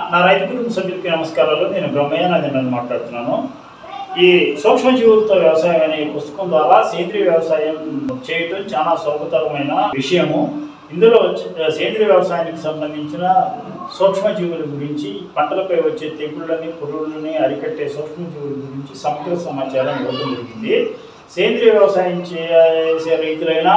నా రైతు కుటుంబ సభ్యులకి నమస్కారాలు. నేను బ్రహ్మయ్యనాథన్ మాట్లాడుతున్నాను. ఈ సూక్ష్మజీవులతో వ్యవసాయం అనే పుస్తకం ద్వారా సేంద్రీయ వ్యవసాయం చేయటం చాలా సులభతరమైన విషయము. ఇందులో సేంద్రీయ వ్యవసాయానికి సంబంధించిన సూక్ష్మజీవుల గురించి, పంటలపై వచ్చే తెగుళ్ళని, పురుగులని అరికట్టే సూక్ష్మజీవుల గురించి సమగ్ర సమాచారం ఇవ్వడం జరిగింది. సేంద్రీయ వ్యవసాయం చేసే రైతులైనా,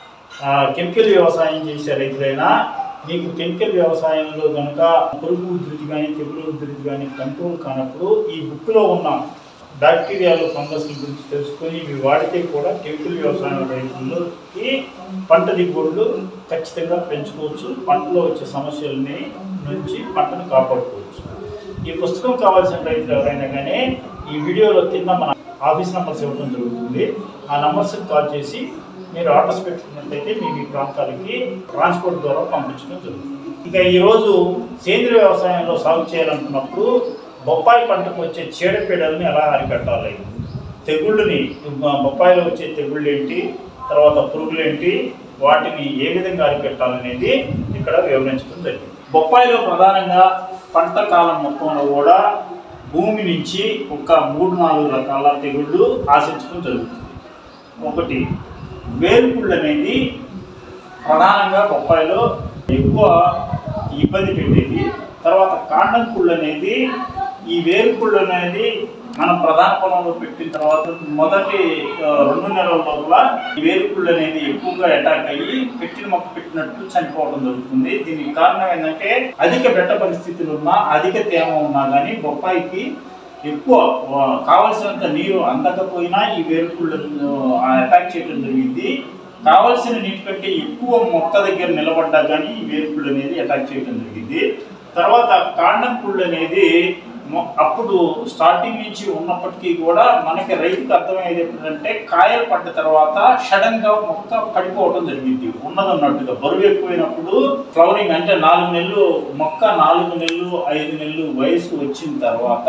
కెమికల్ వ్యవసాయం చేసే రైతులైనా, మీకు కెమికల్ వ్యవసాయంలో కనుక పురుగు ఉధృతి కానీ, తెగులు ఉధృతి కానీ కంట్రోల్ కానప్పుడు ఈ బుక్లో ఉన్న బ్యాక్టీరియాలు, ఫంగస్ల గురించి తెలుసుకొని ఇవి వాడితే కూడా కెమికల్ వ్యవసాయం రైతులకి పంట దిగుబడులు ఖచ్చితంగా పెంచుకోవచ్చు. పంటలో వచ్చే సమస్యలని నుంచి పంటను కాపాడుకోవచ్చు. ఈ పుస్తకం కావాల్సిన రైతులు ఎవరైనా కానీ ఈ వీడియోలో కింద మన ఆఫీస్ నెంబర్స్ ఇవ్వడం జరుగుతుంది. ఆ నెంబర్స్కి కాల్ చేసి మీరు ఆర్డర్స్ పెట్టుకున్నట్లయితే మీ ప్రాంతాలకి ట్రాన్స్పోర్ట్ ద్వారా పంపించడం జరుగుతుంది. ఇక ఈరోజు సేంద్రీయ వ్యవసాయంలో సాగు చేయాలనుకున్నప్పుడు బొప్పాయి పంటకు వచ్చే చీడపీడల్ని ఎలా అరికట్టాలి, తెగుళ్ళని, బొప్పాయిలో వచ్చే తెగుళ్ళు ఏంటి, తర్వాత పురుగులు ఏంటి, వాటిని ఏ విధంగా అరికట్టాలనేది ఇక్కడ వివరించడం జరిగింది. బొప్పాయిలో ప్రధానంగా పంట కాలం మొత్తంలో కూడా భూమి నుంచి ఒక 3-4 రకాల తెగుళ్ళు ఆశించడం జరుగుతుంది. ఒకటి వేరుకుళ్ళు అనేది ప్రధానంగా బొప్పాయిలో ఎక్కువ ఇబ్బంది పెట్టేది. తర్వాత కాండం కుళ్ళు అనేది, ఈ వేరుకుళ్ళు అనేది మనం ప్రధాన పొలంలో పెట్టిన తర్వాత మొదటి 2 నెలల లోపల వేరుకుళ్ళు అనేది ఎక్కువగా అటాక్ అయ్యి పెట్టిన మొక్క పెట్టినట్టు చనిపోవడం జరుగుతుంది. దీనికి కారణం ఏంటంటే అధిక బెట్ట పరిస్థితులు ఉన్నా, అధిక తేమ ఉన్నా కానీ బొప్పాయికి ఎక్కువ కావలసినంత నీరు అందకపోయినా ఈ వేరుకుళ్ళు అటాక్ చేయడం జరిగింది. కావలసిన నీటి కంటే ఎక్కువ మొక్క దగ్గర నిలబడ్డా కానీ ఈ వేరుకుళ్ళు అనేది అటాక్ చేయడం జరిగింది. తర్వాత కాండం కుళ్ళు అనేది అప్పుడు స్టార్టింగ్ నుంచి ఉన్నప్పటికీ కూడా మనకి రైతుకు అర్థమయ్యేది ఏంటంటే కాయలు పడ్డ తర్వాత సడన్గా మొక్క పడిపోవడం జరిగింది. ఉన్నదన్నట్టుగా బరువు ఎక్కువైనప్పుడు ఫ్లవరింగ్ అంటే 4 నెలలు మొక్క 4 నెలలు 5 నెలలు వయసు వచ్చిన తర్వాత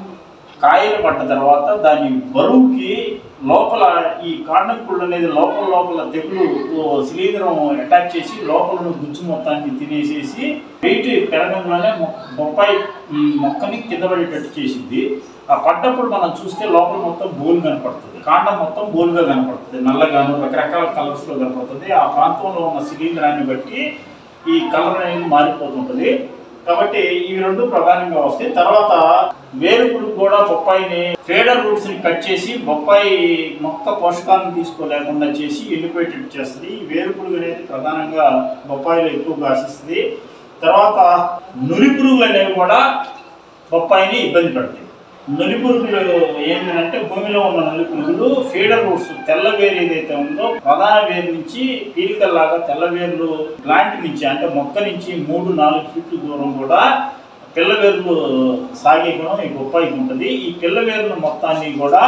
కాయలు పడ్డ తర్వాత దాని బరువుకి లోపల ఈ కాండం కుళ్ళు అనేది లోపల తెగులు శిలీంధ్రం అటాక్ చేసి లోపల గుజ్జు మొత్తాన్ని తినేసేసి వెయిట్ పెరగంలోనే బొప్పాయి మొక్కని కింద పడేటట్టు చేసింది. ఆ పడ్డప్పుడు మనం చూస్తే లోపల మొత్తం బోలు కనపడుతుంది, కాండం మొత్తం బోలుగా కనపడుతుంది, నల్లగాను రకరకాల కలర్స్లో కనపడుతుంది. ఆ ప్రాంతంలో ఉన్న శిలీంధ్రాన్ని బట్టి ఈ కలర్ అనేది మారిపోతుంటుంది. కాబట్టి ఇవి 2 ప్రధానంగా వస్తాయి. తర్వాత వేరుకుళ్ళు కూడా బొప్పాయిని ఫేడర్ రూట్స్ ని కట్ చేసి బొప్పాయి మొక్క పోషకాలను తీసుకోలేకుండా చేసి ఎండిపోయేటట్టు చేస్తుంది. వేరుకుళ్ళు అనేది ప్రధానంగా బొప్పాయిలో ఎక్కువగా ఆశిస్తుంది. తర్వాత నులి పురుగులు అనేవి కూడా బొప్పాయిని ఇబ్బంది పడతాయి. నులి పురుగులు ఏంటంటే భూమిలో ఉన్న నులి పురుగులు ఫీడర్ రూట్స్, తెల్ల వేరు ఏదైతే ఉందో ప్రధాన వేరు నుంచి పీలికల్లాగా తెల్ల వేర్లు ప్లాంట్ నుంచి అంటే మొక్క నుంచి 3-4 ఫీట్ల దూరం కూడా పిల్ల వేర్లు సాగే గుణం ఈ బొప్పాయికి ఉంటుంది. ఈ పిల్ల వేర్లు మొత్తాన్ని కూడా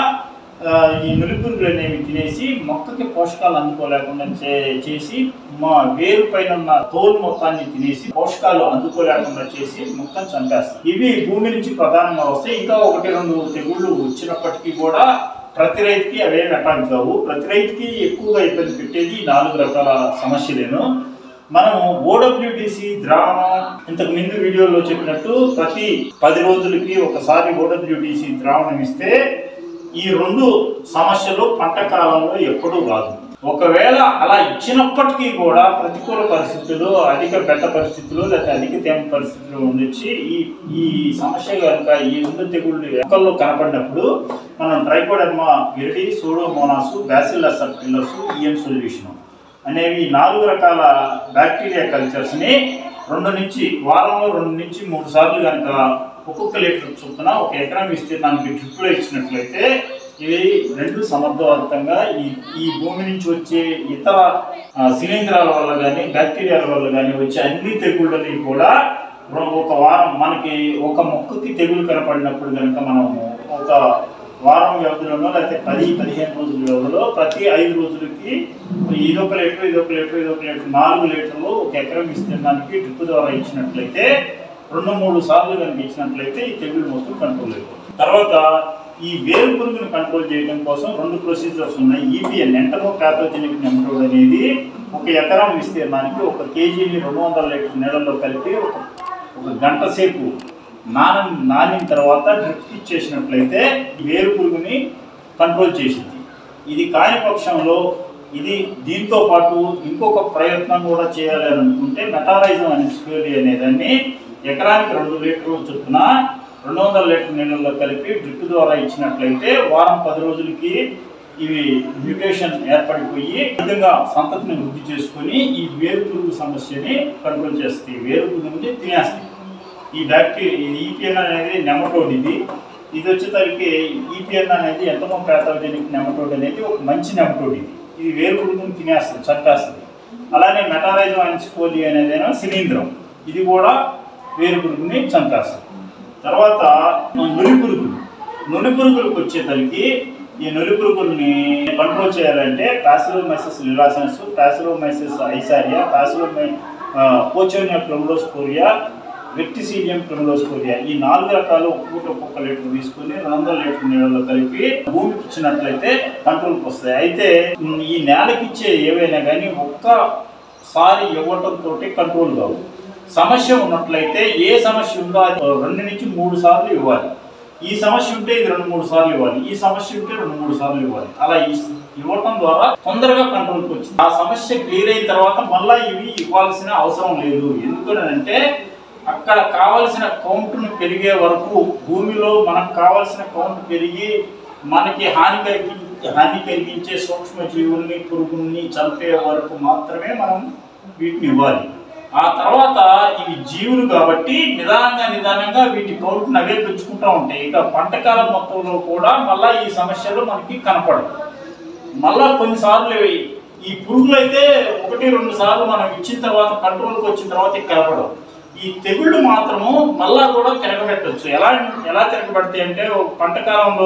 ఈ నులి పురుగులు అనేవి తినేసి మొక్కకి పోషకాలు అందుకోలేకుండా చేసి వేరు పైన ఉన్న తోలు మొత్తాన్ని తినేసి పోషకాలు అందుకోలేకుండా చేసి మొక్కను చంపేస్తాయి. ఇవి భూమి నుంచి ప్రధానంగా వస్తాయి. ఇంకా 1-2 తెగుళ్ళు వచ్చినప్పటికీ కూడా ప్రతి రైతుకి అవేమి అటాక్ కావు. ప్రతి రైతుకి ఎక్కువగా ఇబ్బంది పెట్టేది 4 రకాల సమస్యలేను. మనం OWDC ద్రావణం ఇంతకు ముందు వీడియోలో చెప్పినట్టు ప్రతి 10 రోజులకి ఒకసారి OWDC ద్రావణం ఇస్తే ఈ 2 సమస్యలు పంట కాలంలో ఎప్పుడూ రాదు. ఒకవేళ అలా ఇచ్చినప్పటికీ కూడా ప్రతికూల పరిస్థితులు, అధిక బెట్ట పరిస్థితులు లేదా అధిక తేమ పరిస్థితులు ఉండొచ్చి ఈ సమస్య కనుక ఈ 2 తెగుళ్ళు మొక్కల్లో కనపడినప్పుడు మనం Trichoderma viride, Pseudomonas, Bacillus subtilis, EM solution అనేవి 4 రకాల బ్యాక్టీరియా కల్చర్స్ని వారంలో 2 నుంచి 3 సార్లు కనుక ఒక్కొక్క లీటర్ చొప్పున 1 ఎకరం విస్తీర్ణానికి డ్రిప్లో ఇచ్చినట్లయితే ఇవి 2 సమర్థవంతంగా ఈ భూమి నుంచి వచ్చే ఇతర శిలీంధ్రాల వల్ల కానీ బ్యాక్టీరియాల వల్ల కానీ వచ్చే అన్ని తెగుళ్ళని కూడా ఒక వారం మనకి ఒక మొక్కకి తెగులు కనపడినప్పుడు కనుక మనం ఒక వారం వ్యవధిలోనో లేకపోతే 10-15 రోజుల వ్యవధిలో ప్రతి 5 రోజులకి ఇదొక లీటర్ 4 లీటర్లు 1 ఎకరం విస్తీర్ణానికి డ్రిప్ ద్వారా ఇచ్చినట్లయితే 2-3 సార్లు కనుక ఇచ్చినట్లయితే ఈ తెగులు మొత్తం కంట్రోల్ అయిపోతుంది. తర్వాత ఈ వేరు పురుగును కంట్రోల్ చేయడం కోసం 2 ప్రొసీజర్స్ ఉన్నాయి. EPN ఎంటమో ప్యాథోజెనిక్ నెమటోడ్ అనేది 1 ఎకరం విస్తీర్ణానికి 1 kgని 200 లీటర్ నీళ్ళల్లో కలిపి ఒక గంట సేపు నానిన తర్వాత డ్రిప్ ఇచ్చేసినట్లయితే వేరు పురుగుని కంట్రోల్ చేసింది. ఇది కాని పక్షంలో ఇది దీంతో పాటు ఇంకొక ప్రయత్నం కూడా చేయాలి అని అనుకుంటే మెటారైజం అనే స్ప్రే అనేదాన్ని ఎకరానికి 2 లీటర్ల చొప్పున 200 లీటర్ నీళ్ళల్లో కలిపి డ్రిప్ ద్వారా ఇచ్చినట్లయితే వారం 10 రోజులకి ఇవి మ్యూటేషన్ ఏర్పడిపోయి విధంగా సంతతిని వృద్ధి చేసుకొని ఈ వేరు పురుగు సమస్యని కంట్రోల్ చేస్తాయి, వేరు పురుగుని తినేస్తాయి. ఈ బ్యాక్టీరియా ఈపిఎన్ అనేది నెమటోడ్. ఇది వచ్చేసరికి ఈపిఎన్ అనేది ఎంతమో ప్యాథోజెనిక్ నెమటోడ్ అనేది ఒక మంచి నెమటోడ్. ఇది వేరు పురుగుని తినేస్తుంది, చంపేస్తుంది. అలానే మెటారైజం అన్సిపోలి అనేదైనా శిలీంధ్రం, ఇది కూడా వేరు పురుగుని చంపేస్తుంది. తర్వాత నులి పురుగులకు వచ్చేసరికి ఈ నులి పురుగుల్ని కంట్రోల్ చేయాలంటే పాసిలోమైసిస్ లిలాసెన్స్, పాసిలోమైసిస్ ఐసారియా, పోచోనియా ప్లెమోడోస్పోరియా, వెక్టిసీడియం ప్లెమోడోస్పోరియా ఈ 4 రకాలు ఒక్కొక్క లీటర్ తీసుకుని 200 లీటర్ నీళ్ళలో కలిపి భూమికి ఇచ్చినట్లయితే కంట్రోల్కి వస్తాయి. అయితే ఈ నేలకి ఇచ్చే ఏవైనా కానీ ఒక్కసారి ఇవ్వటంతో కంట్రోల్ కావు. సమస్య ఉన్నట్లయితే ఏ సమస్య ఉందో అది 2 నుంచి 3 సార్లు ఇవ్వాలి. ఈ సమస్య ఉంటే ఇది 2-3 సార్లు ఇవ్వాలి, ఈ సమస్య ఉంటే 2-3 సార్లు ఇవ్వాలి. అలా ఇవ్వటం ద్వారా తొందరగా కంట్రోల్కి వచ్చింది. ఆ సమస్య క్లియర్ అయిన తర్వాత మళ్ళీ ఇవి ఇవ్వాల్సిన అవసరం లేదు. ఎందుకనంటే అక్కడ కావలసిన కౌంట్ను పెరిగే వరకు, భూమిలో మనకు కావలసిన కౌంట్ పెరిగి మనకి హాని కలిగించే సూక్ష్మజీవుల్ని పురుగుల్ని చంపే వరకు మాత్రమే మనం వీటిని ఇవ్వాలి. ఆ తర్వాత ఇవి జీవులు కాబట్టి నిదానంగా వీటి కౌంట్ని అవే పెంచుకుంటూ ఉంటాయి. ఇక పంటకాలం మొత్తంలో కూడా మళ్ళీ ఈ సమస్యలు మనకి కనపడవు. మళ్ళా కొన్నిసార్లు ఈ పురుగులు అయితే 1-2 సార్లు మనం ఇచ్చిన తర్వాత కంట్రోల్కి వచ్చిన తర్వాత కనపడవు. ఈ తెగుళ్ళు మాత్రము మళ్ళా కూడా తిరగబెట్టవచ్చు. ఎలా తిరగబెడతాయి అంటే, ఒక పంట కాలంలో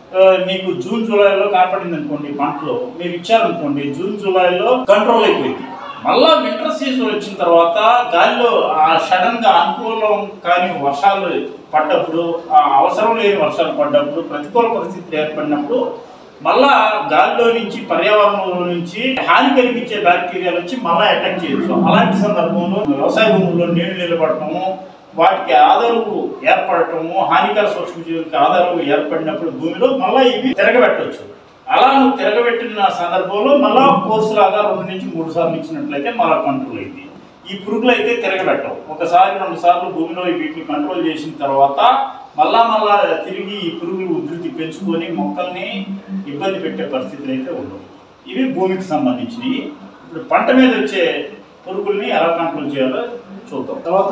మీకు జూన్ జూలైలో కనపడింది అనుకోండి, పంటలో మీరు ఇచ్చారనుకోండి, జూన్ జూలైలో కంట్రోల్ అయిపోయింది. మళ్ళా వింటర్ సీజన్ వచ్చిన తర్వాత గాలిలో సడన్ గా అనుకూలం కాని వర్షాలు పడ్డప్పుడు, అవసరం లేని వర్షాలు పడ్డప్పుడు, ప్రతికూల పరిస్థితులు ఏర్పడినప్పుడు మళ్ళా గాలిలో నుంచి, పర్యావరణంలో నుంచి హాని కలిగించే బ్యాక్టీరియాలు వచ్చి మళ్ళీ అటాక్ చేయొచ్చు. అలాంటి సందర్భంలో వ్యవసాయ భూముల్లో నీళ్లు నిలబడటము, వాటికి ఆధారవు ఏర్పడటము, హానికర సూక్ష్మజీవులకి ఆధారవు ఏర్పడినప్పుడు భూమిలో మళ్ళీ ఇవి తిరగబెట్టవచ్చు. అలా నువ్వు తిరగబెట్టిన సందర్భంలో మళ్ళా కోర్సు లాగా 2 నుంచి 3 సార్లు ఇచ్చినట్లయితే మళ్ళీ కంట్రోల్ అయింది. ఈ పురుగులు అయితే తిరగబెట్టవు. 1-2 సార్లు భూమిలో వీటిని కంట్రోల్ చేసిన తర్వాత మళ్ళా తిరిగి ఈ పురుగులు ఉధృతి పెంచుకొని మొక్కల్ని ఇబ్బంది పెట్టే పరిస్థితులు అయితే ఉండవు. ఇవి భూమికి సంబంధించినవి. ఇప్పుడు పంట మీద వచ్చే పురుగుల్ని ఎలా కంట్రోల్ చేయాలో చూద్దాం. తర్వాత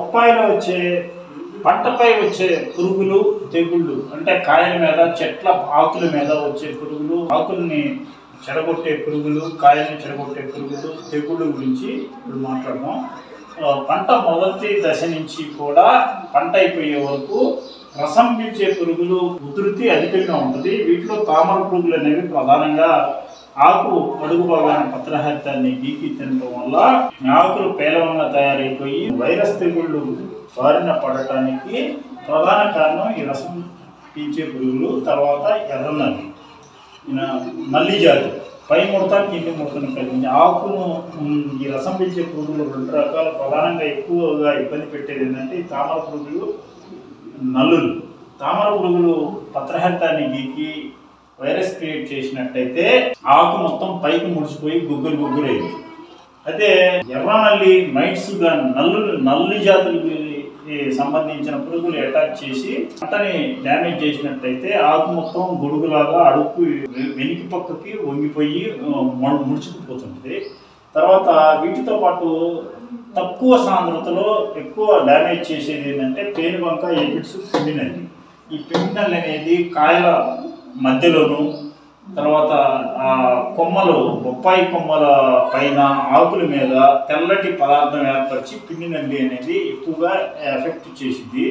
పంటపై వచ్చే పురుగులు, తెగుళ్ళు అంటే కాయల మీద, చెట్ల ఆకుల మీద వచ్చే పురుగులు, ఆకుల్ని చెడగొట్టే పురుగులు, కాయల్ని చెడగొట్టే పురుగులు, తెగుళ్ళు గురించి ఇప్పుడు మాట్లాడదాం. పంట మొదటి దశ నుంచి కూడా పంట అయిపోయే వరకు రసం పీల్చే పురుగులు ఉధృతి అధికంగా ఉంటుంది. వీటిలో తామర పురుగులు అనేవి ప్రధానంగా ఆకు అడుగు భాగాన పత్రహరితాన్ని గీకి తినడం వల్ల ఆకులు పేలవంగా తయారైపోయి వైరస్ తెగుళ్ళు బారిన పడటానికి ప్రధాన కారణం ఈ రసం పీల్చే పురుగులు. తర్వాత ఎర్రనల్లి, నల్లి జాతి పై ముడత, కింది ముడతను కలిగించి ఆకును ఈ రసం పీల్చే పురుగులు 2 రకాలు. ప్రధానంగా ఎక్కువగా ఇబ్బంది పెట్టేది ఏంటంటే ఈ తామర పురుగులు, నల్లులు. తామర పురుగులు పత్రహరితాన్ని గీకి వైరస్ క్రియేట్ చేసినట్టయితే ఆకు మొత్తం పైకి ముడిచిపోయి గుగ్గురు అయింది. అయితే ఎర్రనల్లి, మైట్స్ గా నల్లి జాతులకి సంబంధించిన పురుగులు అటాక్ చేసి పంటని డ్యామేజ్ చేసినట్టయితే ఆకు మొత్తం గొడుగులాగా అడుగు వెనికి పక్కకి వంగిపోయి ముడుచుకుపోతుంది. తర్వాత వీటితో పాటు తక్కువ సాంద్రతలో ఎక్కువ డ్యామేజ్ చేసేది ఏంటంటే పేనుబంక, ఎపిడ్స్, పిండినల్లి. ఈ పిండినల్లి అనేది కాయల మధ్యలోను, తర్వాత కొమ్మలు, బొప్పాయి కొమ్మల పైన, ఆకుల మీద తెల్లటి పదార్థం ఏర్పరిచి పిండినల్లి అనేది ఎక్కువగా ఎఫెక్ట్ చేసింది.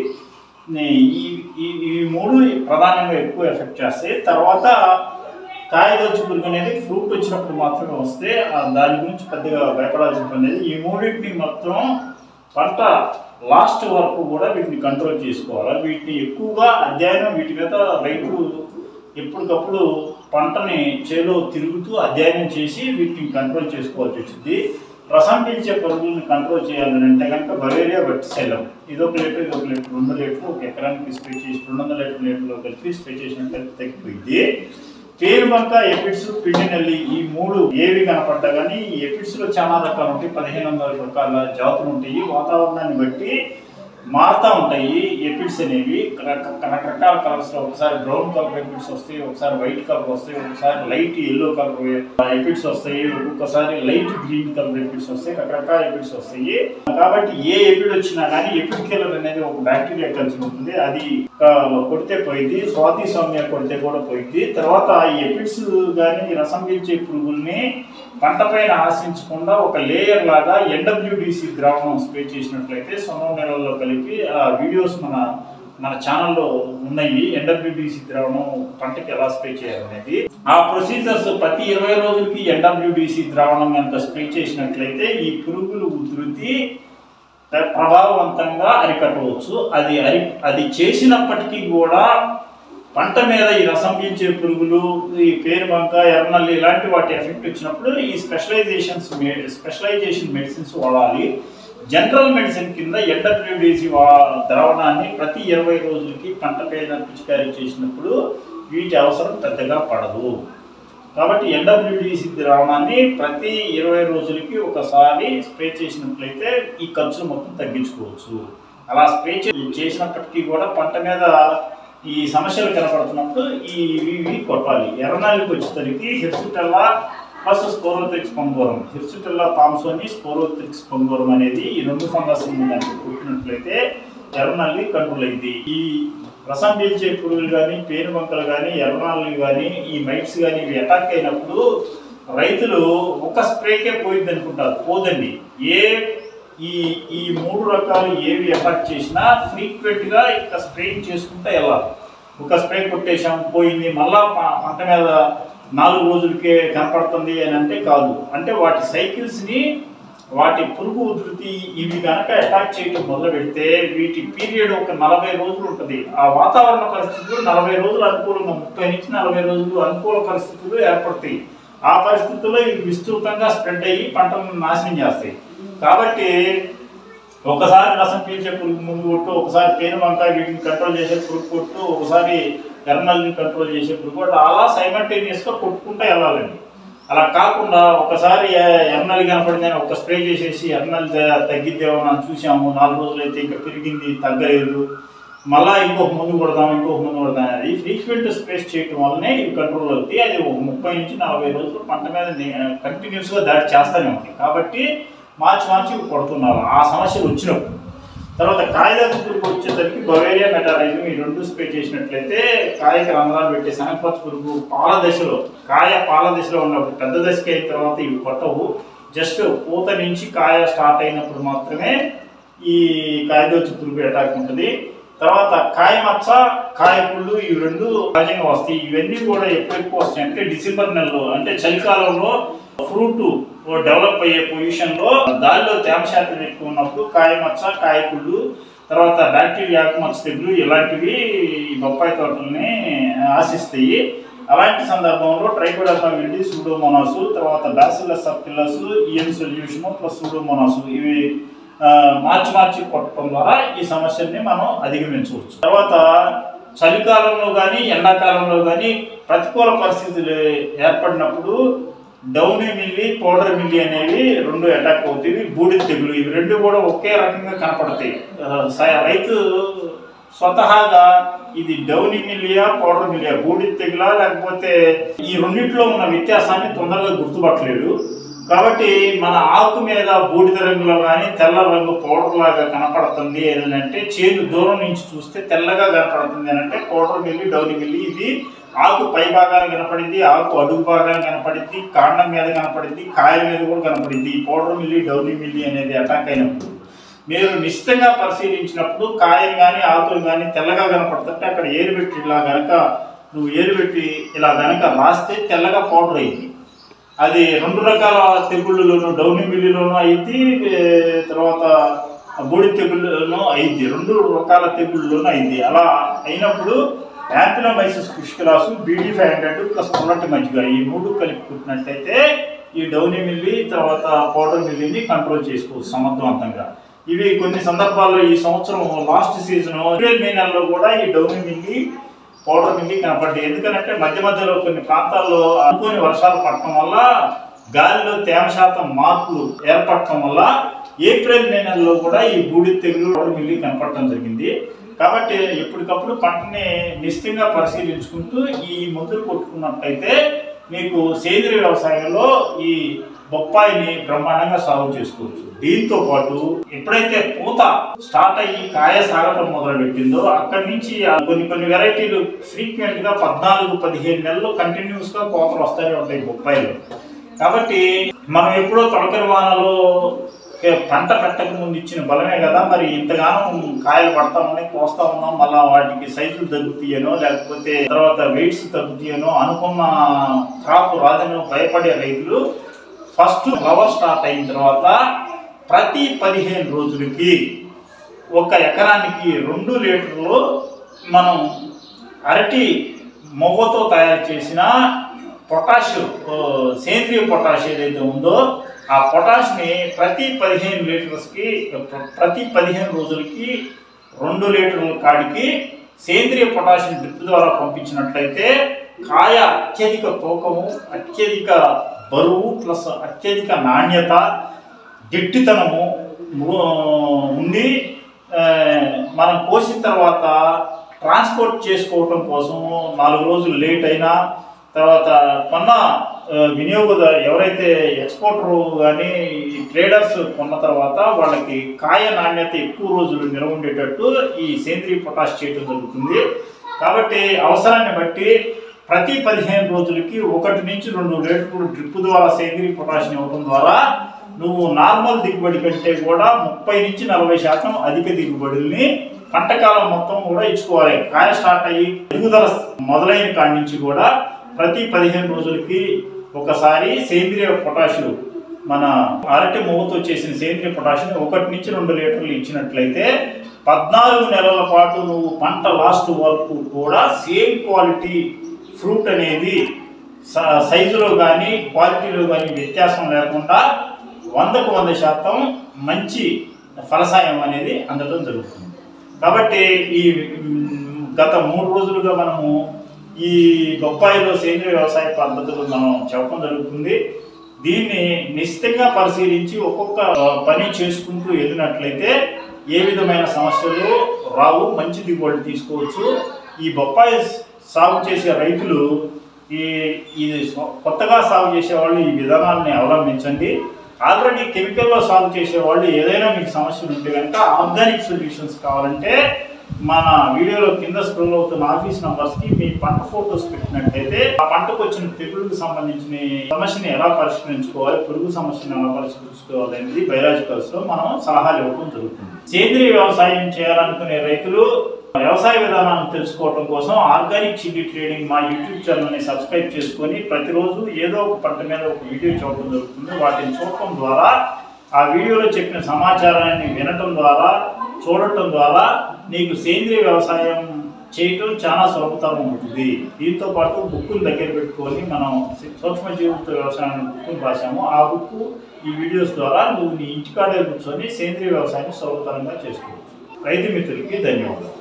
ఈ 3 ప్రధానంగా ఎక్కువ ఎఫెక్ట్ చేస్తాయి. తర్వాత కాయదొచ్చి పురుగు అనేది ఫ్రూట్ వచ్చినప్పుడు మాత్రమే వస్తే దాని గురించి పెద్దగా భయపడాల్సిన పని లేదు. ఈ 3టిని మొత్తం పంట లాస్ట్ వరకు కూడా వీటిని కంట్రోల్ చేసుకోవాలి. వీటిని ఎక్కువగా అధ్యయనం, వీటి మీద రైతులు ఎప్పటికప్పుడు పంటని చేలో తిరుగుతూ అధ్యయనం చేసి వీటిని కంట్రోల్ చేసుకోవాల్సి వచ్చింది. రసం పీల్చే పురుగులను కంట్రోల్ చేయాలంటే కనుక బవేరియా వెర్టిసైలం ఇదొక లీటర్ 2 లీటర్లు ఒక ఎకరానికి స్ప్రే చేసి 200 లీటర్లో కలిపి స్ప్రే చేసినట్లయితే తగ్గిపోయింది. పేరుబంక, ఎపిడ్స్, పిండినల్లి ఈ 3 ఏవి కనపడ్డా కానీ ఈ ఎపిడ్స్లో చాలా రకాలు ఉంటాయి. 1500 రకాల జాతులు ఉంటాయి. వాతావరణాన్ని బట్టి మారుతూ ఉంటాయి ఎపిడ్స్ అనేవి. రకరకాల కలర్స్లో ఒకసారి బ్రౌన్ కలర్ ఎపిడ్స్ వస్తాయి, ఒకసారి వైట్ కలర్ వస్తాయి, ఒకసారి లైట్ ఎల్లో కలర్ ఎపిడ్స్ వస్తాయి, ఒక్కొక్కసారి లైట్ గ్రీన్ కలర్ ఎపిడ్స్ వస్తాయి. రకరకాల ఎపిడ్స్ వస్తాయి. కాబట్టి ఏ ఎపిడ్ వచ్చినా కానీ ఎపిడ్ కిల్లర్ అనేది ఒక బ్యాక్టీరియా కలిసి ఉంటుంది. అది కొడితే పోయింది. స్వాతి సౌమ్య కొడితే కూడా పోయింది. తర్వాత ఈ ఎపిడ్స్ కానీ రసం పీల్చే పురుగుల్ని పంట పైన ఆశించకుండా ఒక లేయర్ లాగా NWDC ద్రావణం స్ప్రే చేసినట్లయితే సున్నం నీళ్ళల్లో కలిపి ఆ వీడియోస్ మన ఛానల్లో ఉన్నాయి. NWDC ద్రావణం పంటకి ఎలా స్ప్రే చేయాలనేది ఆ ప్రొసీజర్స్ ప్రతి 20 రోజులకి NWDC ద్రావణం కనుక స్ప్రే చేసినట్లయితే ఈ పురుగులు ఉధృతి ప్రభావవంతంగా అరికట్టవచ్చు. అది చేసినప్పటికీ కూడా పంట మీద ఈ రసం పీల్చే పురుగులు, ఈ పేరుబంక, ఎర్రనల్లి ఇలాంటి వాటి ఎఫెక్ట్ వచ్చినప్పుడు ఈ స్పెషలైజేషన్ మెడిసిన్స్ వాడాలి. జనరల్ మెడిసిన్ కింద NWDC ద్రావణాన్ని ప్రతి 20 రోజులకి పంట మీద పిచికారీ చేసినప్పుడు వీటి అవసరం పెద్దగా పడదు. కాబట్టి NWDC ద్రావణాన్ని ప్రతి 20 రోజులకి ఒకసారి స్ప్రే చేసినట్లయితే ఈ ఖర్చులు మొత్తం తగ్గించుకోవచ్చు. అలా స్ప్రే చేసినప్పటికీ కూడా పంట మీద ఈ సమస్యలు కనపడుతున్నప్పుడు ఇవి కొట్టాలి. ఎర్రనల్లికి వచ్చేసరికి హిర్సుటెల్లా ప్లస్ స్పోరోథ్రిక్స్ పంగోరం, హిర్సుటెల్లా థామ్సోని, స్పోరోథ్రిక్స్ పంగోరం అనేది ఈ 2 ఫంగస్ దానికి కొట్టినట్లయితే ఎర్రనల్లి కంట్రోల్ అయింది. ఈ రసం పీల్చే పురుగులు కానీ, పేరుబంకలు కానీ, ఎర్రనల్లి కానీ, ఈ మైట్స్ కానీ ఇవి అటాక్ అయినప్పుడు రైతులు ఒక స్ప్రేకే పోయింది అనుకుంటారు. పోదండి. ఈ 3 రకాలు ఏవి అటాక్ చేసినా ఫ్రీక్వెంట్గా ఇంకా స్ప్రేయింగ్ చేసుకుంటూ వెళ్ళాలి. ఒక స్ప్రే కొట్టేసాం పోయింది, మళ్ళా పంట మీద 4 రోజులకే కనపడుతుంది అని అంటే కాదు. అంటే వాటి సైకిల్స్ని, వాటి పురుగు ఉధృతి ఇవి కనుక అటాక్ చేయడం మొదలు పెడితే వీటి పీరియడ్ ఒక 40 రోజులు ఉంటుంది. ఆ వాతావరణ పరిస్థితులు 40 రోజులు అనుకూలంగా, 30 నుంచి 40 రోజులు అనుకూల పరిస్థితులు ఏర్పడతాయి. ఆ పరిస్థితుల్లో ఇవి విస్తృతంగా స్ప్రెడ్ అయ్యి పంటలను నాశనం చేస్తాయి. కాబట్టి ఒకసారి రసం పీల్చే పురుగు ముందు కొట్టు, ఒకసారి పేనుబంక వీటిని కంట్రోల్ చేసే పురుగు కొట్టు, ఒకసారి ఎర్రనల్లిని కంట్రోల్ చేసే పురుగు కొట్టు, అలా సైమల్టేనియస్గా కొట్టుకుంటూ వెళ్ళాలండి. అలా కాకుండా ఒకసారి ఎర్రనల్లి కనపడిందని ఒక స్ప్రే చేసేసి ఎర్రనల్లి తగ్గిద్దేమో అని చూసాము, 4 రోజులు అయితే ఇంకా పెరిగింది తగ్గలేదు, మళ్ళీ ఇంకొక ముందు కొడదాం అది ఫ్రీక్వెంట్ స్ప్రేస్ చేయటం వల్లనే ఇవి కంట్రోల్ అవుతాయి. అది 30 నుంచి 40 రోజులు పంట మీద కంటిన్యూస్గా దాడి చేస్తూనే ఉంటాయి. కాబట్టి మార్చి కొడుతున్నారు ఆ సమస్యలు వచ్చినప్పుడు. తర్వాత కాయదగ్గ పురుగు వచ్చేసరికి బవేరియా మెటారైజం ఈ 2 స్ప్రే చేసినట్లయితే కాయకి రంధ్రాలు పెట్టే శనగపచ్చ పురుగు కాయ పాల దశలో ఉన్నప్పుడు, పెద్ద దశకి అయిన తర్వాత ఇవి కొట్టవు. జస్ట్ పూత నుంచి కాయ స్టార్ట్ అయినప్పుడు మాత్రమే ఈ కాయదగ్గ పురుగు అటాక్ ఉంటుంది. తర్వాత కాయ మచ్చ, కాయకుళ్ళు ఇవి 2 సహజంగా వస్తాయి. ఇవన్నీ కూడా ఎక్కువ వస్తాయి అంటే డిసెంబర్ నెలలో, అంటే చలికాలంలో ఫ్రూట్ డెవలప్ అయ్యే పొజిషన్లో దానిలో తేమ శాతం ఎక్కువ ఉన్నప్పుడు కాయ మచ్చ, కాయకుళ్ళు, తర్వాత బ్యాక్టీరియా ఆకుమచ్చ తెగులు ఇలాంటివి బొప్పాయి తోటల్ని ఆశిస్తాయి. అలాంటి సందర్భంలో ట్రైకోడర్మా విల్డీ, సూడోమోనాస్, తర్వాత Bacillus subtilis, EM solution plus Pseudomonas ఇవి మార్చి కొట్టడం ద్వారా ఈ సమస్యని మనం అధిగమించవచ్చు. తర్వాత చలికాలంలో కానీ ఎండాకాలంలో కానీ ప్రతికూల పరిస్థితులు ఏర్పడినప్పుడు డౌనీ మిల్లీ, పౌడర్ మిల్లీ అనేవి 2 అటాక్ అవుతాయి. బూడిద తెగులు ఇవి 2 కూడా ఒకే రకంగా కనపడతాయి. రైతు స్వతహాగా ఇది డౌనీ మిల్లియా, పౌడర్ మిల్లియా, బూడిద తెగులా లేకపోతే ఈ రెండింటిలో ఉన్న వ్యత్యాసాన్ని తొందరగా గుర్తుపట్టలేడు. కాబట్టి మన ఆకు మీద బూడిద రంగులో కానీ తెల్ల రంగు పౌడర్ లాగా కనపడుతుంది అని అంటే, చేను దూరం నుంచి చూస్తే తెల్లగా కనపడుతుంది అని అంటే పౌడర్ మిల్లి, డౌనీ మిల్లి. ఇది ఆకు పై భాగాన్ని కనపడింది, ఆకు అడుగు భాగాన్ని కనపడింది, కాండం మీద కనపడింది, కాయల మీద కూడా కనపడింది. ఈ పౌడర్ మిల్లి, డౌనీ మిల్లి అనేది అటాక్ అయినప్పుడు మీరు నిశ్చితంగా పరిశీలించినప్పుడు కాయలు కానీ ఆకులు కానీ తెల్లగా కనపడుతుంటే అక్కడ ఏరుబెట్టి ఇలా గనక రాస్తే తెల్లగా పౌడర్ అయింది. అది 2 రకాల తెగుళ్ళలోనూ, డౌనీ మిల్లిలోనూ అయింది, తర్వాత బూడిద తెగుళ్ళలోనూ అయింది. 2 రకాల తెగుళ్ళలోనూ అయింది. అలా అయినప్పుడు యాంపిలోమైసిస్ పుష్కలాసు, BD500 ప్లస్ పొల్లటి మజ్జిగ ఈ 3 కలిపి కుట్టినట్టయితే ఈ డౌనీ మిల్లి తర్వాత పౌడర్ మిల్లిని కంట్రోల్ చేసుకోవచ్చు సమర్థవంతంగా. ఇవి కొన్ని సందర్భాల్లో ఈ సంవత్సరం లాస్ట్ సీజన్ ఏప్రిల్ మే నెలలో కూడా ఈ డౌనీ మిల్లి పౌడర్ మిల్లి కనపడ్డాయి. ఎందుకంటే మధ్య మధ్యలో కొన్ని ప్రాంతాల్లో అనుకోని వర్షాలు పడటం వల్ల గాలిలో తేమ శాతం మార్పులు ఏర్పడటం వల్ల ఏప్రిల్ మే నెలలో కూడా ఈ బూడిద తెగులు పౌడర్ మిల్లి కనపడటం జరిగింది. కాబట్టి ఎప్పటికప్పుడు పంటని నిశ్చితంగా పరిశీలించుకుంటూ ఈ మందులు కొట్టుకున్నట్లయితే మీకు సేంద్రియ వ్యవసాయంలో ఈ బొప్పాయిని బ్రహ్మాండంగా సాగు చేసుకోవచ్చు. దీంతో పాటు ఎప్పుడైతే పూత స్టార్ట్ అయ్యి కాయ సాగటం మొదలు పెట్టిందో అక్కడి నుంచి కొన్ని వెరైటీలు ఫ్రీక్వెంట్ గా 14-15 నెలలు కంటిన్యూస్ గా కోతలు వస్తూనే ఉంటాయి బొప్పాయిలు. కాబట్టి మనం ఎప్పుడో తొలకరి వానలో పంట పెట్టక ముందు ఇచ్చిన బలమే కదా మరి ఇంతగానో కాయలు పడతా ఉన్నాయి, కోస్తా ఉన్నాం, మళ్ళీ వాటికి సైజులు తగ్గుతాయనో లేకపోతే తర్వాత వెయిట్స్ తగ్గుతాయనో అనుకున్న క్రాప్ రాదనో భయపడే రైతులు ఫస్ట్ ఫ్లవర్ స్టార్ట్ అయిన తర్వాత ప్రతి 15 రోజులకి 1 ఎకరానికి 2 లీటర్లు మనం అరటి మొవ్వతో తయారు చేసిన పొటాష్ సేంద్రియ పొటాష్ ఏదైతే ఉందో ఆ పొటాష్ని ప్రతి 15 రోజులకి 2 లీటర్ల కాడికి సేంద్రియ పొటాష్ని డ్రిప్ ద్వారా పంపించినట్లయితే కాయ అత్యధిక తూకము, అత్యధిక బరువు ప్లస్ అత్యధిక నాణ్యత, గట్టితనము ఉండి మనం కోసిన తర్వాత ట్రాన్స్పోర్ట్ చేసుకోవటం కోసం 4 రోజులు లేట్ అయినా తర్వాత కొన్న వినియోగదారు ఎవరైతే ఎక్స్పోర్టర్ కానీ ట్రేడర్స్ కొన్న తర్వాత వాళ్ళకి కాయ నాణ్యత ఎక్కువ రోజులు నిల్వ ఉండేటట్టు ఈ సేంద్రియ పొటాష్ చేయడం జరుగుతుంది. కాబట్టి అవసరాన్ని బట్టి ప్రతి 15 రోజులకి 1 నుంచి 2 లీటర్లు డ్రిప్ ద్వారా సేంద్రియ పొటాష్ని ఇవ్వడం ద్వారా నువ్వు నార్మల్ దిగుబడి కంటే కూడా 30 నుంచి 40% అధిక దిగుబడుల్ని పంటకాలం మొత్తం కూడా ఇచ్చుకోవాలి. కాయ స్టార్ట్ అయ్యి ఎదుగుదల మొదలైన కాడి నుంచి కూడా ప్రతి 15 రోజులకి ఒకసారి సేంద్రియ పొటాష్ మన అరటి మొవ్వతో చేసిన సేంద్రియ పొటాష్ని 1 నుంచి 2 లీటర్లు ఇచ్చినట్లయితే 14 నెలల పాటు నువ్వు పంట లాస్ట్ వరకు కూడా సేమ్ క్వాలిటీ ఫ్రూట్ అనేది సైజులో కానీ క్వాలిటీలో కానీ వ్యత్యాసం లేకుండా 100% మంచి ఫలసాయం అనేది అందడం జరుగుతుంది. కాబట్టి ఈ గత 3 రోజులుగా మనము ఈ బొప్పాయిలో సేంద్రియ వ్యవసాయ పద్ధతులు మనం చెప్పడం జరుగుతుంది. దీన్ని నిశ్చితంగా పరిశీలించి ఒక్కొక్క పని చేసుకుంటూ వెళ్ళినట్లయితే ఏ విధమైన సమస్యలు రావు, మంచి దిగుబడి తీసుకోవచ్చు. ఈ బొప్పాయి సాగు చేసే రైతులు ఇది కొత్తగా సాగు చేసేవాళ్ళు ఈ విధానాన్ని అవలంబించండి. ఆల్రెడీ కెమికల్లో సాగు చేసేవాళ్ళు ఏదైనా మీకు సమస్యలు ఉంటే కనుక ఆర్గానిక్ సొల్యూషన్స్ కావాలంటే మన వీడియోలో కింద స్క్రోల్ అవుతున్న ఆఫీస్ నంబర్స్కి మీ పంట ఫోటోస్ పెట్టినట్టయితే ఆ పంటకు వచ్చిన తెగుళ్ళకు సంబంధించిన సమస్యని ఎలా పరిష్కరించుకోవాలి, పురుగు సమస్యను ఎలా పరిష్కరించుకోవాలి అనేది బయోలాజికల్స్లో మనం సలహాలు ఇవ్వడం జరుగుతుంది. సేంద్రియ వ్యవసాయం చేయాలనుకునే రైతులు వ్యవసాయ విధానాన్ని తెలుసుకోవడం కోసం ఆర్గానిక్ చిల్లీ ట్రేడింగ్ మా యూట్యూబ్ ఛానల్ని సబ్స్క్రైబ్ చేసుకొని ప్రతిరోజు ఏదో ఒక పంట మీద ఒక వీడియో చూడటం జరుగుతుంది. వాటిని చూడటం ద్వారా ఆ వీడియోలో చెప్పిన సమాచారాన్ని వినటం ద్వారా చూడటం ద్వారా నీకు సేంద్రియ వ్యవసాయం చేయటం చాలా సులభతరం ఉంటుంది. దీంతో పాటు బుక్కులు దగ్గర పెట్టుకొని మనం సూక్ష్మజీవులతో వ్యవసాయాన్ని బుక్కులు రాసాము. ఆ బుక్ ఈ వీడియోస్ ద్వారా నువ్వు నీ ఇంటికాడే కూర్చొని సేంద్రియ వ్యవసాయాన్ని సులభతరంగా చేసుకోవచ్చు. రైతు మిత్రులకి ధన్యవాదాలు.